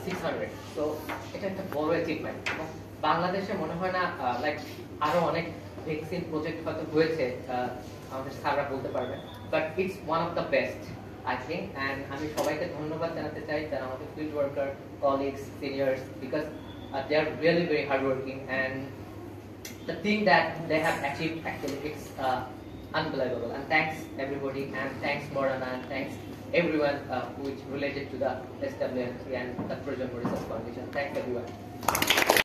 600, so এটা একটা বড় অ্যাচিভমেন্ট। বাংলাদেশে মনে হয় না লাইক আরো অনেক ভ্যাকসিন প্রজেক্ট হয়তো হয়েছে, আমাদের স্যাররা বলতে পারবেন, but it's one of the best I think. And আমি সবাইকে ধন্যবাদ জানাতে চাই যারা আমাদের field worker, colleagues, seniors, because they are really very hardworking, and the thing that they have achieved actually it's unbelievable. And thanks everybody, and thanks Moderna, and thanks everyone who is related to the SWM3 and the Projon Research Foundation. Thanks everyone.